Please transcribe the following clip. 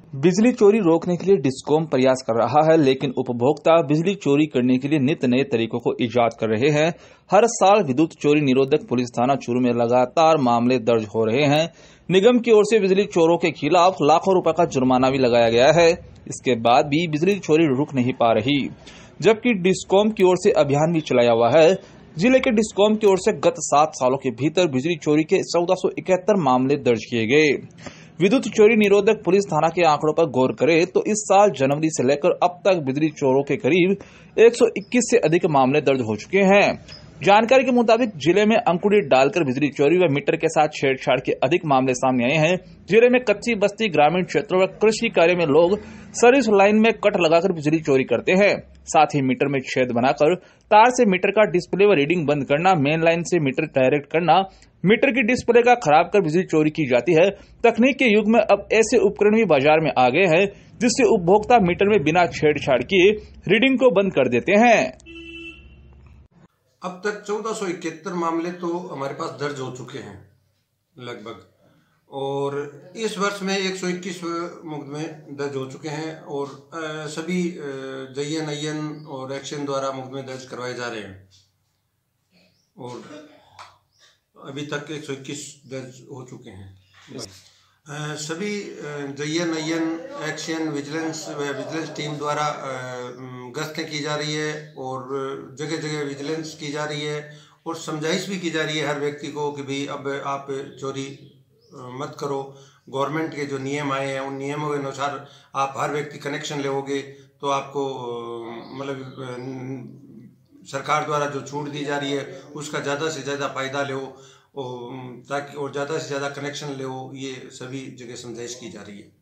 बिजली चोरी रोकने के लिए डिस्कॉम प्रयास कर रहा है, लेकिन उपभोक्ता बिजली चोरी करने के लिए नित नए तरीकों को इजाद कर रहे हैं। हर साल विद्युत चोरी निरोधक पुलिस थाना चूरू में लगातार मामले दर्ज हो रहे हैं। निगम की ओर से बिजली चोरों के खिलाफ लाखों रुपए का जुर्माना भी लगाया गया है। इसके बाद भी बिजली चोरी रुक नहीं पा रही, जबकि डिस्कॉम की ओर से अभियान भी चलाया हुआ है। जिले के डिस्कॉम की ओर से गत 7 सालों के भीतर बिजली चोरी के 1471 मामले दर्ज किए गए। विद्युत चोरी निरोधक पुलिस थाना के आंकड़ों पर गौर करें तो इस साल जनवरी से लेकर अब तक बिजली चोरों के करीब 121 से अधिक मामले दर्ज हो चुके हैं। जानकारी के मुताबिक जिले में अंकुड़ी डालकर बिजली चोरी व मीटर के साथ छेड़छाड़ के अधिक मामले सामने आए हैं। जिले में कच्ची बस्ती, ग्रामीण क्षेत्रों व कृषि कार्य में लोग सर्विस लाइन में कट लगाकर बिजली चोरी करते हैं। साथ ही मीटर में छेद बनाकर तार से मीटर का डिस्प्ले व रीडिंग बंद करना, मेन लाइन से मीटर डायरेक्ट करना, मीटर की डिस्प्ले का खराब कर बिजली चोरी की जाती है। तकनीक के युग में अब ऐसे उपकरण भी बाजार में आ गए हैं, जिससे उपभोक्ता मीटर में बिना छेड़छाड़ किए रीडिंग को बंद कर देते हैं। अब तक 1471 मामले तो हमारे पास दर्ज हो चुके हैं लगभग, और इस वर्ष में 121 मुकदमे दर्ज हो चुके हैं और सभी जयन और एक्शन द्वारा मुकदमे दर्ज करवाए जा रहे हैं और अभी तक 121 दर्ज हो चुके हैं। सभी जयन एक्शन विजिलेंस टीम द्वारा गश्तें की जा रही है और जगह जगह विजिलेंस की जा रही है और समझाइश भी की जा रही है हर व्यक्ति को कि भाई अब आप चोरी मत करो। गवर्नमेंट के जो नियम आए हैं उन नियमों के अनुसार आप हर व्यक्ति कनेक्शन लोगे तो आपको मतलब सरकार द्वारा जो छूट दी जा रही है उसका ज़्यादा से ज़्यादा फायदा लो ताकि और ज़्यादा से ज़्यादा कनेक्शन लो। ये सभी जगह समझाइश की जा रही है।